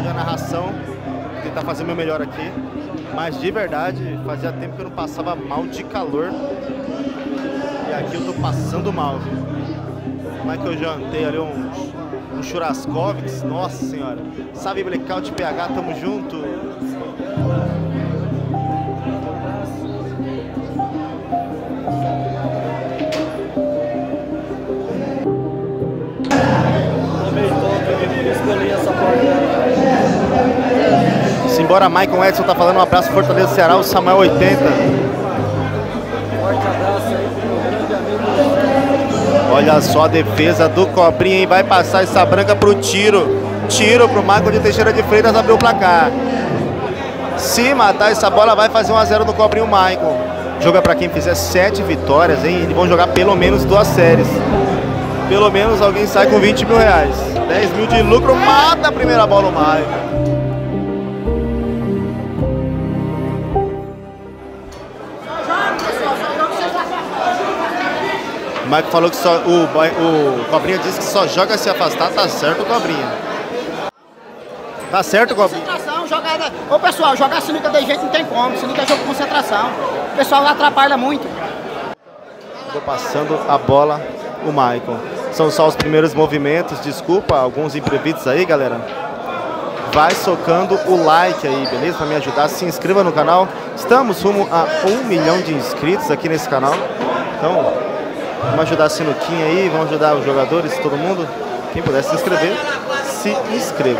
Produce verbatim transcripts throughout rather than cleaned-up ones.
a narração, tentar fazer o meu melhor aqui. Mas de verdade, fazia tempo que eu não passava mal de calor. E aqui eu tô passando mal, viu? Como é que eu jantei ali um, um churrascovics? Nossa senhora. Sabe, Blackout P H, tamo junto. Simbora, Maicon Edson tá falando, um abraço, Fortaleza, Ceará, o Samuel oitenta. Forte abraço aí pro meu grande amigo. Olha só a defesa do Cobrinha, hein? Vai passar essa branca pro tiro. Tiro pro Maicon de Teixeira de Freitas, abriu o placar. Se matar essa bola, vai fazer um a zero no Cobrinha o Maicon. Joga pra quem fizer sete vitórias, hein? Eles vão jogar pelo menos duas séries. Pelo menos alguém sai com vinte mil reais. dez mil de lucro, mata a primeira bola o Maicon. O Maicon falou que só, o, o Cobrinha disse que só joga se afastar, tá certo, Cobrinha. Tá certo, Cobrinha. Concentração, jogada. Ô pessoal, jogar sinuca de jeito não tem como, sinuca é jogo de concentração. O pessoal atrapalha muito. Tô passando a bola o Maicon. São só os primeiros movimentos, desculpa alguns imprevistos aí, galera. Vai socando o like aí, beleza? Pra me ajudar, se inscreva no canal. Estamos rumo a um milhão de inscritos aqui nesse canal. Então, vamos ajudar a sinuquinha aí, vamos ajudar os jogadores, todo mundo. Quem puder se inscrever, se inscreva.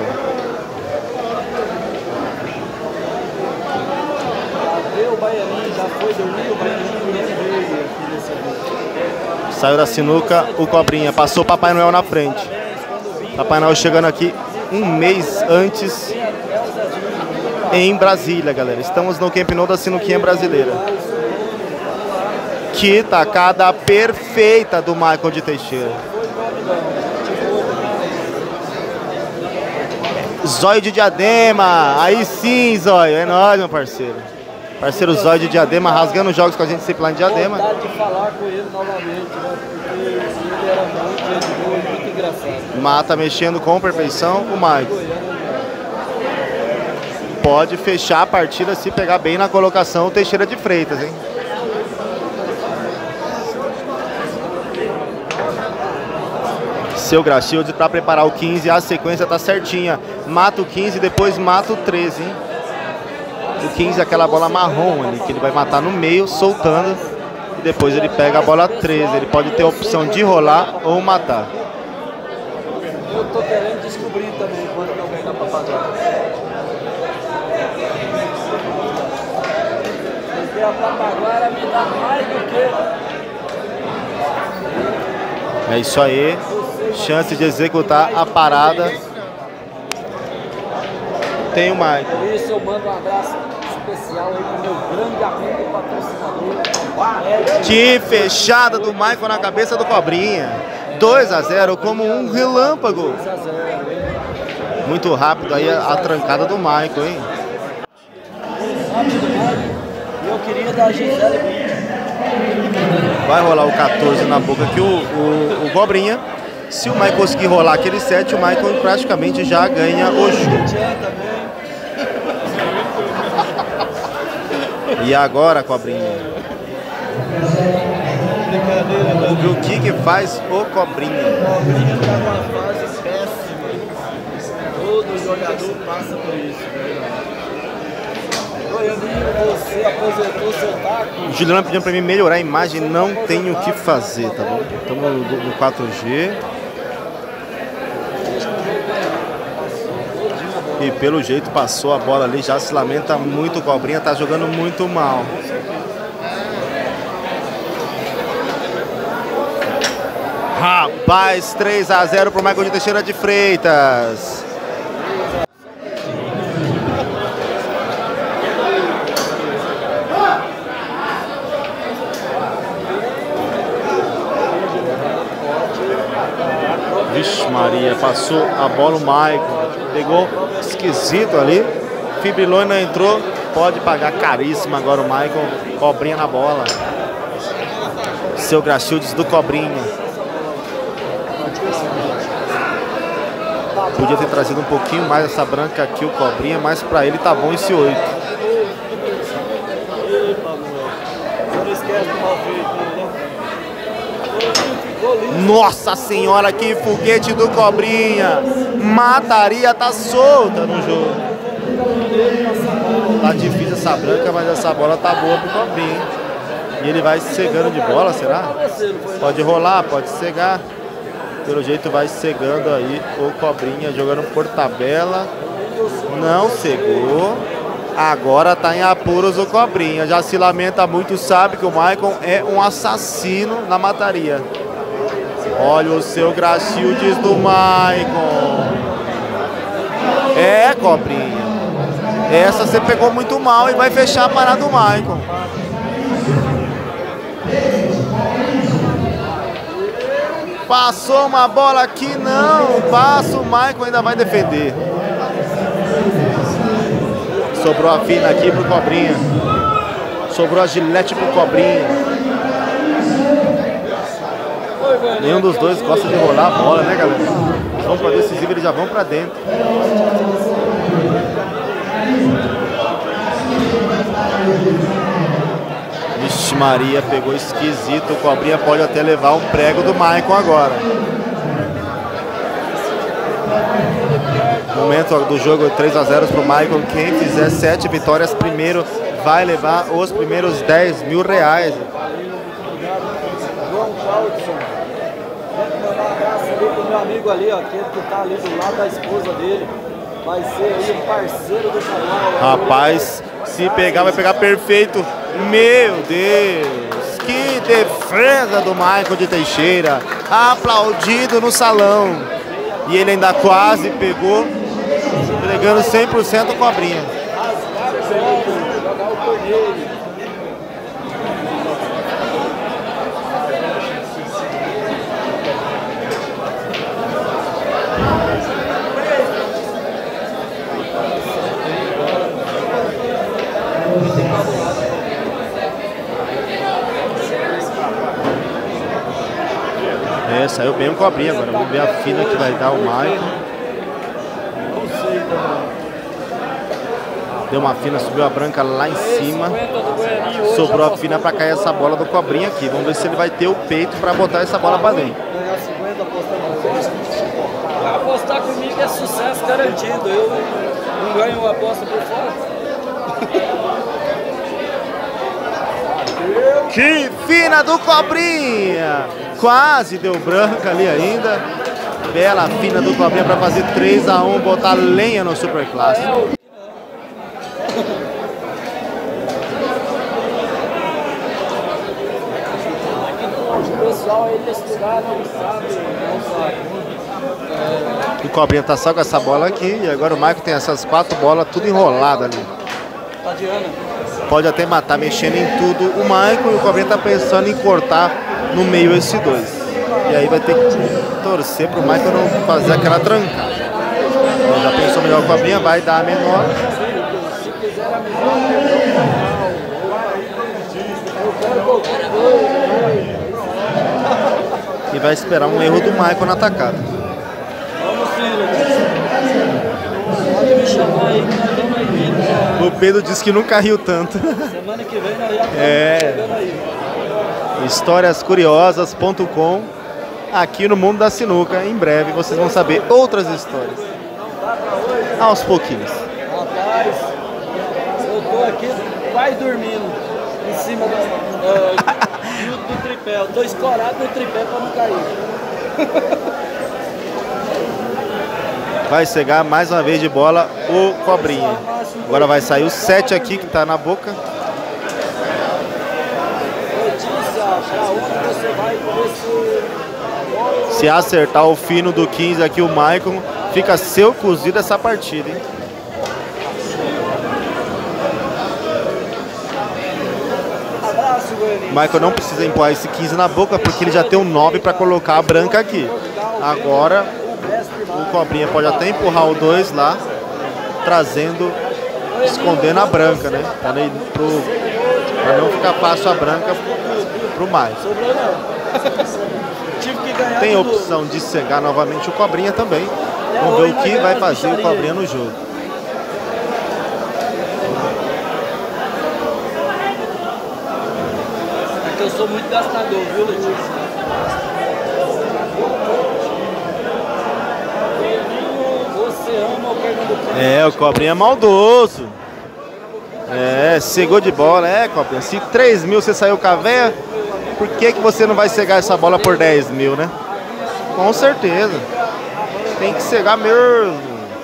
O Baianinho já foi dormir, o Baianinho não veio aqui nesse vídeo. Saiu da sinuca, o Cobrinha passou o Papai Noel na frente. Papai Noel chegando aqui um mês antes em Brasília, galera. Estamos no Camp Nou da Sinuquinha Brasileira. Que tacada perfeita do Maicon de Teixeira. Zóio de Diadema. Aí sim, Zóio. É nóis, meu parceiro. Parceiro Zóio de Diadema, rasgando jogos com a gente sempre lá em Diadema. Vontade de falar com ele novamente, né? Porque ele era muito gente boa e muito engraçado. Mata mexendo com perfeição o Maicon. Pode fechar a partida se pegar bem na colocação o Teixeira de Freitas, hein? Seu Gracilde para preparar o quinze, a sequência tá certinha. Mata o quinze, depois mata o treze, hein? O quinze é aquela bola marrom ali, que ele vai matar no meio, soltando. E depois ele pega a bola treze. Ele pode ter a opção de rolar ou matar. Eu tô querendo descobrir também quando que eu venho na Papaguara. Porque a Papaguara me dá mais do que... É isso aí. Chance de executar a parada. Tem o Maicon. Por isso eu mando um abraço especial aí pro meu grande amigo patrocinador. Que fechada do Maicon na cabeça do Cobrinha. dois a zero como um relâmpago. Muito rápido aí a, a trancada do Maicon, hein? E eu queria dar a Gisele. Vai rolar o quatorze na boca aqui o, o, o Cobrinha. Se o Maicon conseguir rolar aquele sete, o Maicon praticamente já ganha o jogo. E agora, Cobrinha? Vamos ver o que que faz o Cobrinha. O Cobrinha tá numa fase péssima. Todo jogador passa por isso, Goianinho, você aposentou seu taco. Juliano pedindo pra mim melhorar a imagem, não tenho o que fazer, tá bom? Estamos no, no quatro G. E pelo jeito passou a bola ali, já se lamenta muito o Cobrinha, tá jogando muito mal. Rapaz, três a zero pro Maicon de Teixeira de Freitas. Vixe Maria, passou a bola o Maicon. Pegou esquisito ali. Fibrilona entrou. Pode pagar caríssimo agora o Maicon. Cobrinha na bola. Seu Gracildes do Cobrinha. Tá Podia ter trazido um pouquinho mais essa branca aqui, o Cobrinha, mas pra ele tá bom esse oito. Nossa senhora, que foguete do Cobrinha! Mataria tá solta no jogo. Tá difícil essa branca, mas essa bola tá boa pro Cobrinha. E ele vai cegando de bola, será? Pode rolar, pode cegar. Pelo jeito vai cegando aí o Cobrinha, jogando por tabela. Não cegou. Agora tá em apuros o Cobrinha. Já se lamenta muito, sabe que o Maicon é um assassino na mataria. Olha o seu Grachildes do Maicon. É, Cobrinha. Essa você pegou muito mal e vai fechar a parada do Maicon. Passou uma bola aqui, não. Passa, o Maicon ainda vai defender. Sobrou a fina aqui pro Cobrinha. Sobrou a gilete pro Cobrinha. Nenhum dos dois gosta de rolar a bola, né, galera? Eles vão pra decisiva, eles já vão pra dentro. Vixe Maria, pegou esquisito. O Cobrinha pode até levar um prego do Maicon agora. Momento do jogo, três a zero pro Maicon. Quem fizer sete vitórias primeiro vai levar os primeiros dez mil reais. João Claudson. Mandar um abraço ali pro meu amigo ali, ó, aquele que tá ali do lado da esposa dele. Vai ser aí um parceiro do canal. Rapaz, se pegar, vai pegar perfeito. Meu Deus, que defesa do Maicon de Teixeira. Aplaudido no salão. E ele ainda quase pegou, entregando cem por cento o Cobrinha. Jogar o cordeiro. É, saiu bem o Cobrinha agora. Vamos ver a fina que vai dar o Maicon. Deu uma fina, subiu a branca lá em cima. Sobrou a fina para cair essa bola do Cobrinha aqui. Vamos ver se ele vai ter o peito para botar essa bola para dentro. Apostar comigo é sucesso garantido. Eu não ganho uma aposta por fora. Que fina do Cobrinha! Quase deu branca ali ainda. Bela fina do Cobrinha para fazer três a um, botar lenha no Superclássico. O pessoal aí desse lugar não sabe, não sabe. O Cobrinha tá só com essa bola aqui e agora o Maicon tem essas quatro bolas tudo enrolada ali. Tadiana. Pode até matar mexendo em tudo o Maicon e o Cobrinha tá pensando em cortar no meio esse dois. E aí vai ter que torcer pro Maicon não fazer aquela trancada. Então, já pensou melhor o Cobrinha, vai dar a menor. Se quiser a menor, e vai esperar um erro do Maicon na atacada. Vamos, filho. Pode me chamar aí que nós vamos aí. O Pedro disse que nunca riu tanto. Semana que vem nós já estamos É. chegando aí. Histórias curiosas ponto com, aqui no Mundo da Sinuca. Em breve vocês vão saber outras histórias. Aos pouquinhos. Rapaz, eu tô aqui quase dormindo em cima do, uh, do tripé. Eu tô escorado no tripé para não cair. Vai cegar mais uma vez de bola o Cobrinha. Agora vai sair o sete aqui que tá na boca. Notícia, pra onde você vai começar? Se acertar o fino do quinze aqui, o Maicon, fica seu cozido essa partida, hein? Abraço, Goiânia. O Maicon não precisa empurrar esse quinze na boca porque ele já tem um nove para colocar a branca aqui. Agora o Cobrinha pode até empurrar o dois lá, trazendo, escondendo a branca, né? Para não, não ficar fácil a branca pro Maicon. Sobrou não. Tive que ganhar Tem do- opção de cegar novamente o Cobrinha também. Vamos ver o que vai fazer o Cobrinha no jogo. É que eu sou muito gastador, viu, Letícia? Você ama o Pernambucano? É, o Cobrinha é maldoso. É, cegou de bola, é, Cobrinha. Se três mil você saiu com a véia, por que, que você não vai cegar essa bola por dez mil, né? Com certeza. Tem que cegar mesmo.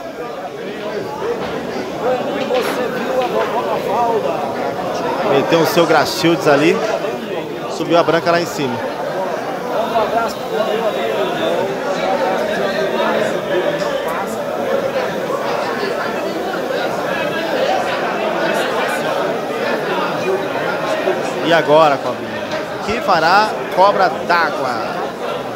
Meteu o seu Grachildes ali. Subiu a branca lá em cima. E agora, Cobrinha? Que fará Cobra d'Água?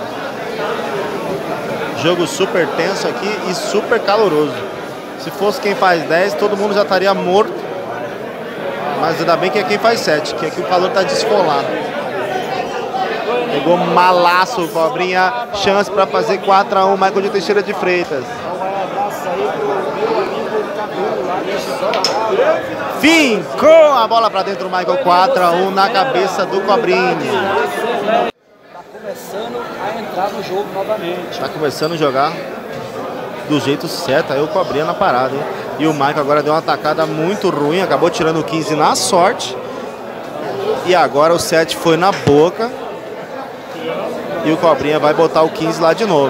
Jogo super tenso aqui e super caloroso. Se fosse quem faz dez, todo mundo já estaria morto. Mas ainda bem que é quem faz sete, que aqui o calor tá descolado. Pegou malaço o Cobrinha. Chance para fazer quatro a um, Michael de Teixeira de Freitas. Fincou a bola para dentro do Michael, quatro a um na cabeça do Cobrinha. Começando a entrar no jogo novamente. Tá começando a jogar do jeito certo, aí o Cobrinha na parada, hein? E o Michael agora deu uma atacada muito ruim, acabou tirando o quinze na sorte. E agora o sete foi na boca. E o Cobrinha vai botar o quinze lá de novo.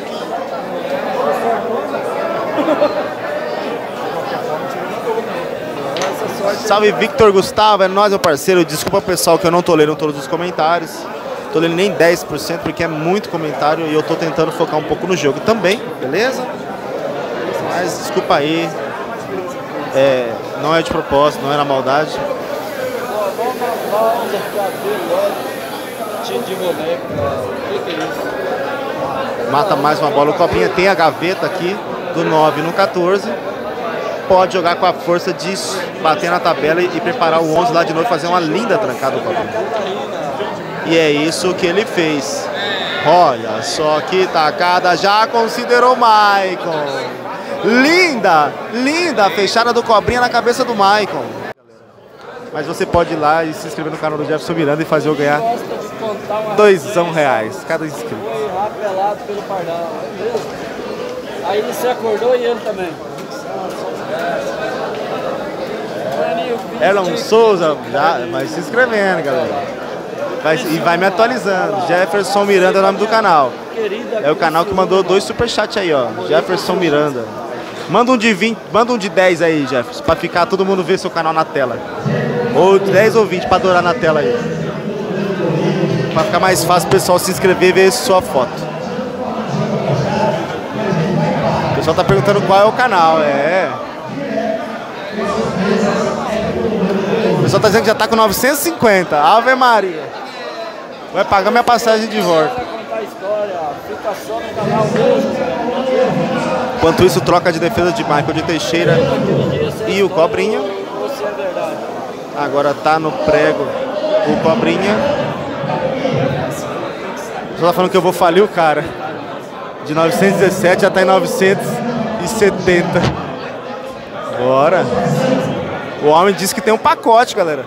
Salve Victor Gustavo, é nóis, meu parceiro. Desculpa pessoal que eu não tô lendo todos os comentários. Tô lendo nem dez por cento porque é muito comentário e eu tô tentando focar um pouco no jogo também, beleza? Mas desculpa aí, é, não é de propósito, não é na maldade. Mata mais uma bola, o Cobrinha tem a gaveta aqui do nove no quatorze. Pode jogar com a força de bater na tabela e preparar o onze lá de novo, fazer uma linda trancada do Cobrinha. E é isso que ele fez. Olha só que tacada, já considerou Maicon. Linda, linda a fechada do Cobrinha na cabeça do Maicon. Mas você pode ir lá e se inscrever no canal do Jefferson Miranda e fazer eu ganhar doisão reais cada inscrito. Foi rapelado pelo Pardal, é mesmo? Aí você acordou e ele também. Erlon Souza, já vai se inscrevendo, galera. Vai, e vai me atualizando. Jefferson Miranda é o nome do canal. É o canal que mandou dois superchats aí, ó. Jefferson Miranda. Manda um de vinte, manda um de dez aí, Jefferson, pra ficar todo mundo ver seu canal na tela. Ou dez ou vinte pra adorar na tela aí. Pra ficar mais fácil o pessoal se inscrever e ver sua foto. O pessoal tá perguntando qual é o canal, é. O pessoal tá dizendo que já tá com novecentos e cinquenta. Ave Maria. Vai pagar minha passagem de volta. Enquanto isso, troca de defesa de Michael de Teixeira e o Cobrinha. Agora tá no prego o Cobrinha. Só tá falando que eu vou falir o cara. De novecentos e dezessete já tá em novecentos e setenta. Bora. O homem disse que tem um pacote, galera.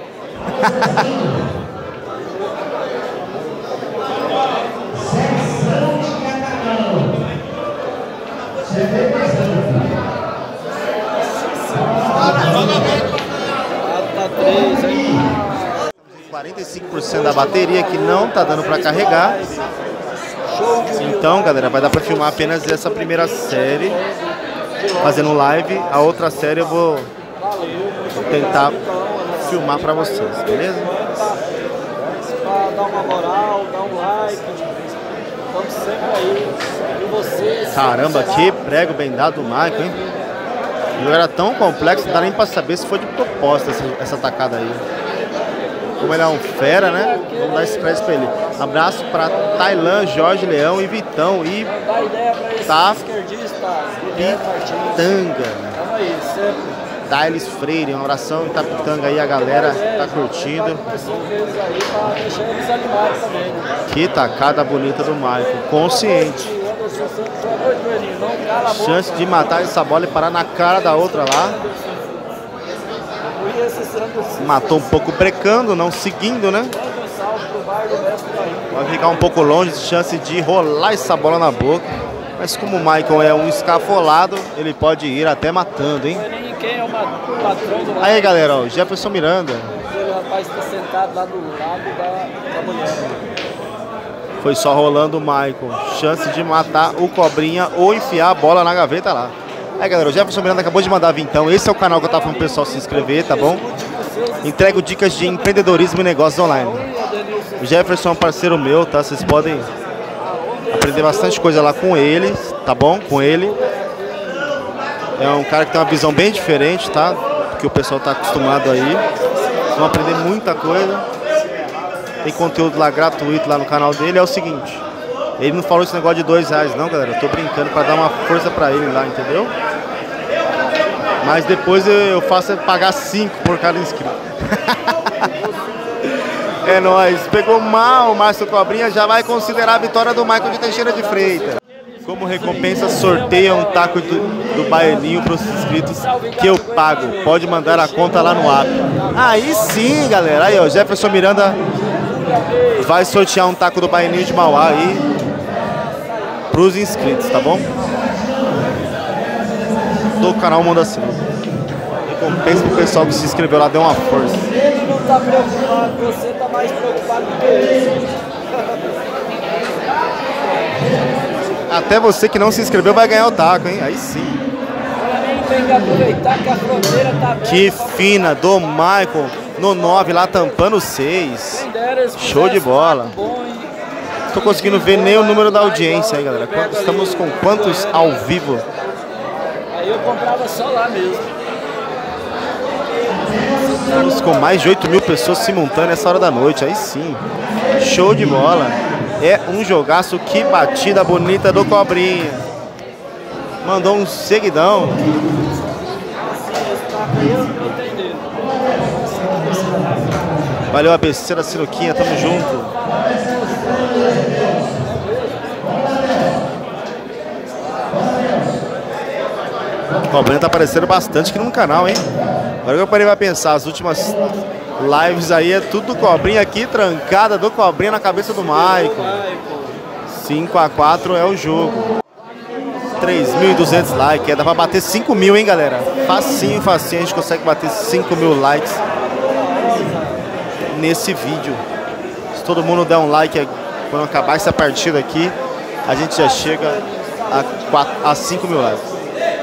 quarenta e cinco por cento da bateria que não tá dando para carregar. Então, galera, vai dar para filmar apenas essa primeira série, fazendo live. A outra série eu vou tentar filmar para vocês, beleza? Dá uma moral, dá um like. Estamos sempre aí. E vocês. Caramba, que prego bem dado do Michael, hein? O jogo era tão complexo, não dá nem pra saber se foi de propósito essa, essa tacada aí. Como ele é um fera, né? Vamos dar esse crédito pra ele. Abraço pra Tailã, Jorge Leão e Vitão. E dá ideia pra esse tá esquerdista, Pitanga. Tamo aí, sempre. Dailes Freire, uma oração em Tapitanga aí, a galera tá curtindo. Que tacada bonita do Michael, consciente. Chance de matar essa bola e parar na cara da outra lá. Matou um pouco brecando, não seguindo, né? Vai ficar um pouco longe, chance de rolar essa bola na boca. Mas como o Michael é um escafolado, ele pode ir até matando, hein? Aí galera, ó, Jefferson Miranda. O rapaz está sentado lá do lado da, da mulher. Foi só rolando o Michael. Chance de matar o Cobrinha ou enfiar a bola na gaveta lá. Aí galera, o Jefferson Miranda acabou de mandar vir então. Esse é o canal que eu tava falando pro pessoal se inscrever, tá bom? Entrego dicas de empreendedorismo e negócios online. O Jefferson é um parceiro meu, tá? Vocês podem aprender bastante coisa lá com ele, tá bom? Com ele. É um cara que tem uma visão bem diferente, tá? Do que o pessoal tá acostumado aí. Vão aprender muita coisa. Tem conteúdo lá gratuito lá no canal dele. É o seguinte, ele não falou esse negócio de dois reais não, galera. Eu tô brincando pra dar uma força pra ele lá, entendeu? Mas depois eu faço ele pagar cinco por cada inscrito. É nóis. Pegou mal o Márcio Cobrinha. Já vai considerar a vitória do Michael de Teixeira de Freitas. Como recompensa, sorteia um taco do, do Baianinho para os inscritos que eu pago. Pode mandar a conta lá no app. Aí sim, galera. Aí, ó, Jefferson Miranda vai sortear um taco do Baianinho de Mauá aí para os inscritos, tá bom? Do canal Mundo Acima. Recompensa pro pessoal que se inscreveu lá, deu uma força. Ele não tá preocupado, você tá mais preocupado do que ele. Até você que não se inscreveu vai ganhar o taco, hein? Aí sim. Tem que aproveitar que a fronteira tá aberta. Que fina do Michael no nove lá tampando o seis. Show de bola. Tô conseguindo ver nem o número da audiência aí, galera. Estamos com quantos ao vivo? Aí eu comprava só lá mesmo. Estamos com mais de oito mil pessoas simultâneas nessa hora da noite. Aí sim. Show de bola. É um jogaço, que batida bonita do Cobrinha. Mandou um seguidão. Valeu a besteira, Sinuquinha, tamo junto. O Cobrinha tá aparecendo bastante aqui no canal, hein? Agora que eu parei pra pensar, as últimas lives aí é tudo do Cobrinha aqui, trancada do Cobrinha na cabeça do Michael. cinco a quatro é o jogo. três mil e duzentos likes, é, dá pra bater cinco mil, hein, galera? Facinho, facinho, a gente consegue bater cinco mil likes nesse vídeo. Se todo mundo der um like quando acabar essa partida aqui, a gente já chega a, quatro, a cinco mil likes.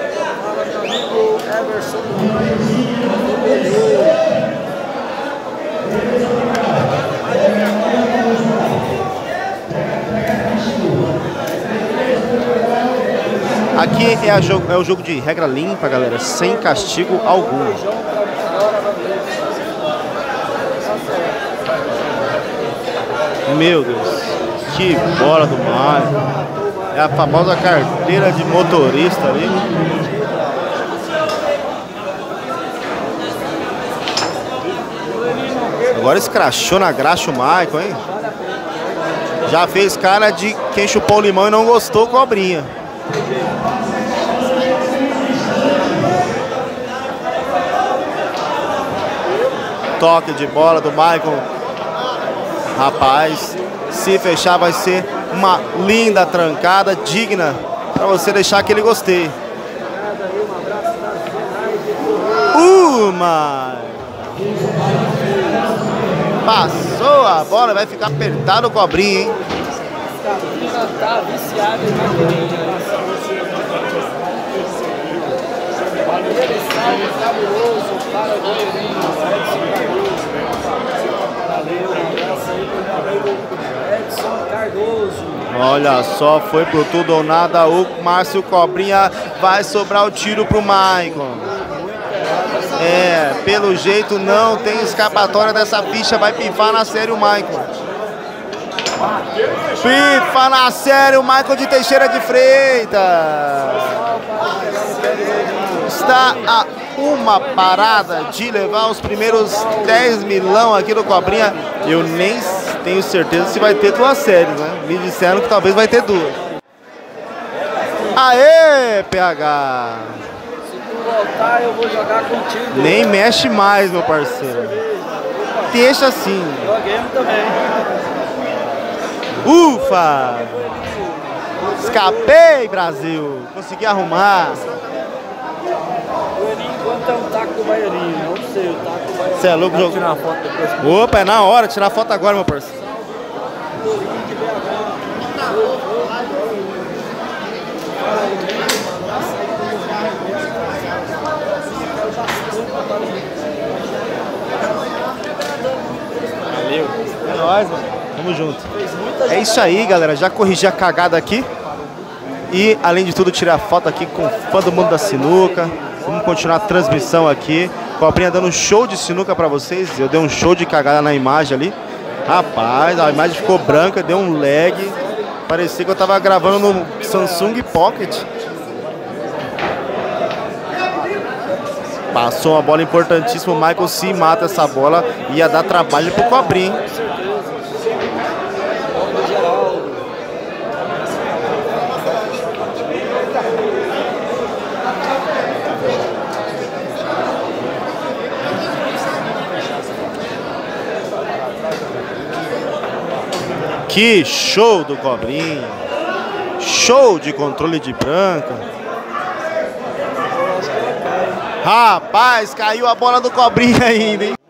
Aqui é, a jogo, é o jogo de regra limpa, galera, sem castigo algum. Meu Deus, que bola do Mário. É a famosa carteira de motorista ali. Agora escrachou na graxa o Michael, hein? Já fez cara de quem chupou o limão e não gostou, Cobrinha. Toque de bola do Michael. Rapaz, se fechar vai ser uma linda trancada, digna para você deixar aquele gostei. Uma! Passou a bola, vai ficar apertado o Cobrinha, hein? Tá viciado em maquininha. Ele salve cabuloso para o goleirinho Edson Cardoso. Olha só, foi pro tudo ou nada o Márcio Cobrinha. Vai sobrar o tiro pro Michael. É, pelo jeito não tem escapatória dessa ficha. Vai pifar na série o Michael. Pifa na série o Michael de Teixeira de Freitas. Está a uma parada de levar os primeiros dez milão aqui do Cobrinha. Eu nem tenho certeza se vai ter duas séries, né? Me disseram que talvez vai ter duas. Aê, P H! Se tu voltar, eu vou jogar contigo. Nem mexe mais, meu parceiro. Deixa assim. Joguemos também. Ufa! Escapei, Brasil! Consegui arrumar. Goianinho, quanto é um taco do Baianinho? Não sei, o taco do Baianinho. Você é louco, jogo? Tirar uma foto depois. Opa, é na hora. Tirar foto agora, meu parceiro. Valeu. É nóis, mano. Tamo junto. É isso aí, galera. Já corrigi a cagada aqui. E, além de tudo, tirei a foto aqui com o fã do mundo da sinuca. Vamos continuar a transmissão aqui. Cobrinha dando um show de sinuca pra vocês. Eu dei um show de cagada na imagem ali. Rapaz, a imagem ficou branca, deu um lag. Parecia que eu tava gravando no Samsung Pocket. Passou uma bola importantíssima. O Michael, se mata essa bola, ia dar trabalho pro Cobrinha. Que show do Cobrinha. Show de controle de branca. Rapaz, caiu a bola do Cobrinha ainda, hein?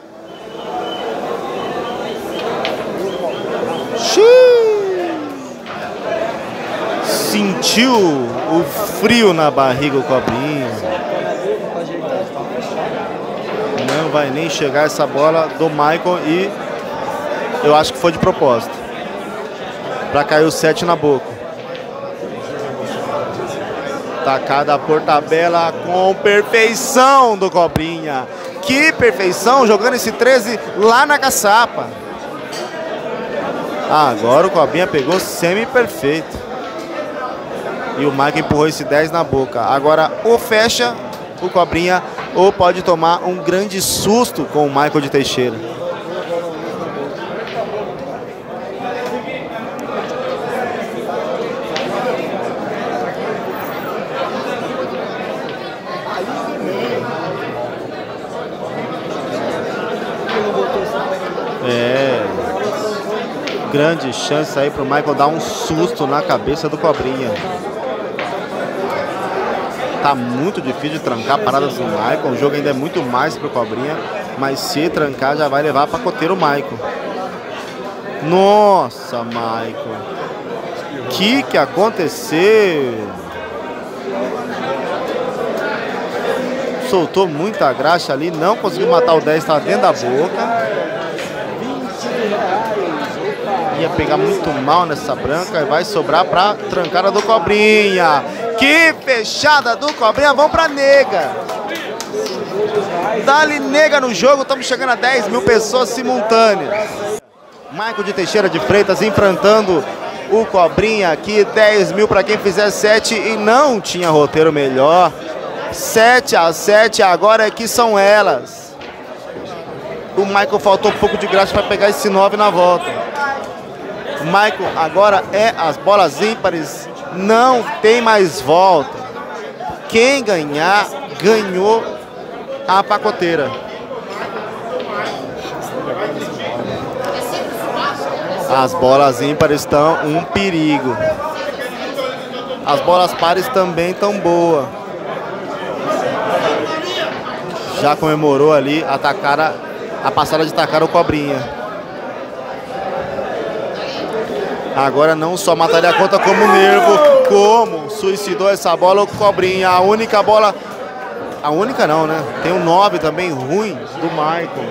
Xiii. Sentiu o frio na barriga o Cobrinha. Não vai nem chegar essa bola do Michael e eu acho que foi de propósito. Pra cair o sete na boca. Tacada por tabela com perfeição do Cobrinha. Que perfeição, jogando esse treze lá na caçapa. Agora o Cobrinha pegou semi-perfeito. E o Michael empurrou esse dez na boca. Agora ou fecha o Cobrinha ou pode tomar um grande susto com o Michael de Teixeira. É, grande chance aí pro Michael dar um susto na cabeça do Cobrinha. Tá muito difícil de trancar paradas do Michael. O jogo ainda é muito mais pro Cobrinha, mas se trancar já vai levar pra coteiro o Michael. Nossa, Michael. Que que aconteceu? Soltou muita graxa ali, não conseguiu matar o dez, estava dentro da boca. Ia pegar muito mal nessa branca e vai sobrar pra trancada do Cobrinha. Que fechada do Cobrinha, vamos pra nega. Dá-lhe nega no jogo, estamos chegando a dez mil pessoas simultâneas. Michael de Teixeira de Freitas enfrentando o Cobrinha aqui, dez mil para quem fizer sete e não tinha roteiro melhor. sete a sete, agora é que são elas. O Michael faltou um pouco de graça para pegar esse nove na volta. O Michael agora é as bolas ímpares, não tem mais volta. Quem ganhar, ganhou a pacoteira. As bolas ímpares estão um perigo. As bolas pares também estão boas. Já comemorou ali a, tacada, a passada de tacar o Cobrinha. Agora não só mataria a conta como nervo, como suicidou essa bola o Cobrinha. A única bola, a única não, né? Tem um nove também ruim do Michael.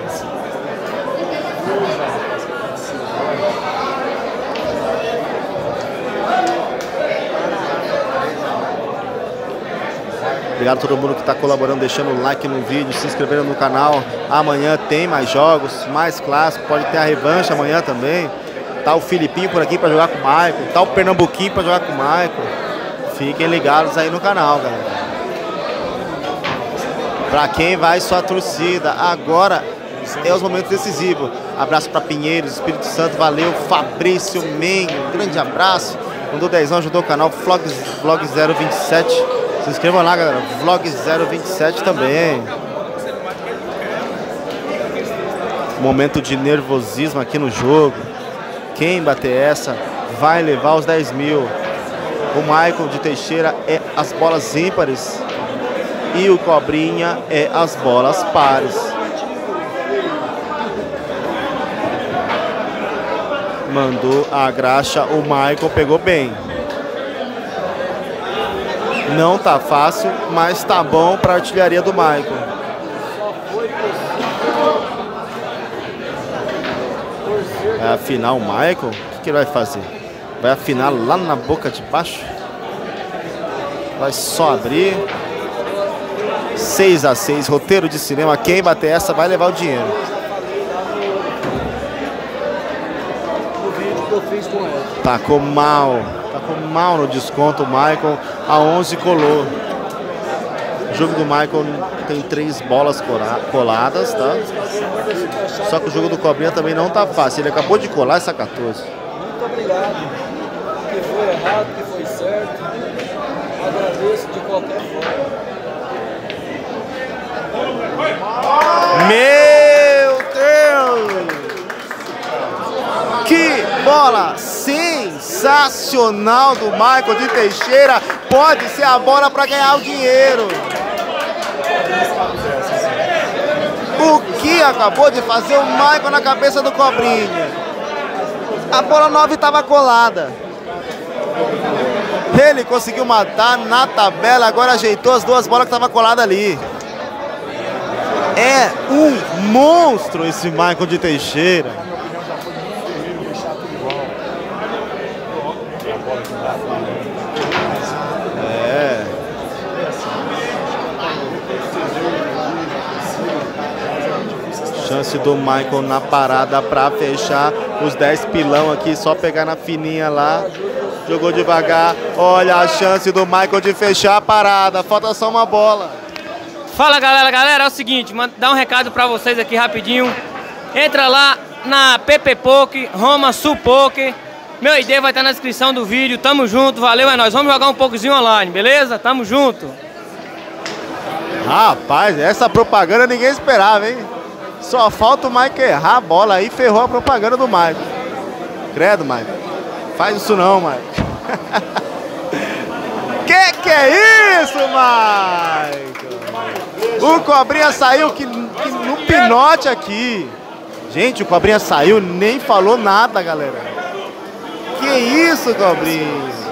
Obrigado a todo mundo que está colaborando, deixando o like no vídeo, se inscrevendo no canal. Amanhã tem mais jogos, mais clássicos, pode ter a revanche amanhã também. Tá o Filipinho por aqui para jogar com o Michael, tá o Pernambuquinho para jogar com o Michael. Fiquem ligados aí no canal, galera. Para quem vai sua torcida, agora é os momentos decisivos. Abraço para Pinheiros, Espírito Santo, valeu. Fabrício Menho, grande abraço. Mandou dezão, ajudou o canal Vlog, Vlog zero vinte e sete. Se inscrevam lá, galera. Vlog zero vinte e sete também. Momento de nervosismo aqui no jogo. Quem bater essa vai levar os dez mil. O Michael de Teixeira é as bolas ímpares. E o Cobrinha é as bolas pares. Mandou a graxa, o Michael pegou bem. Não tá fácil, mas tá bom pra artilharia do Michael. Vai afinar o Michael? O que, que ele vai fazer? Vai afinar lá na boca de baixo? Vai só abrir. seis a seis, roteiro de cinema. Quem bater essa vai levar o dinheiro. Tacou mal. Tacou mal no desconto o Michael. A onze colou. O jogo do Michael tem três bolas coladas, tá? Só que o jogo do Cobrinha também não tá fácil. Ele acabou de colar essa quatorze. Muito obrigado. O que foi errado, o que foi certo. Agradeço de qualquer forma. Meu Deus! Que bola sensacional do Michael de Teixeira. Pode ser a bola para ganhar o dinheiro. O que acabou de fazer o Michael na cabeça do Cobrinha? A bola nove estava colada. Ele conseguiu matar na tabela, agora ajeitou as duas bolas que estavam coladas ali. É um monstro esse Michael de Teixeira. É. Chance do Michael na parada para fechar os dez pilão aqui, só pegar na fininha lá. Jogou devagar. Olha a chance do Michael de fechar a parada. Falta só uma bola. Fala galera, galera, é o seguinte, dá um recado pra vocês aqui rapidinho. Entra lá na P P Poker, Roma Sul Poker. Meu I D vai estar na descrição do vídeo. Tamo junto, valeu, é nóis. Vamos jogar um pouquinho online, beleza? Tamo junto. Rapaz, essa propaganda ninguém esperava, hein? Só falta o Mike errar a bola aí, ferrou a propaganda do Mike. Credo, Mike. Faz isso não, Mike. Que que é isso, Mike? O Cobrinha saiu que, que no pinote aqui. Gente, o Cobrinha saiu, nem falou nada, galera. Que isso, Cobrinha?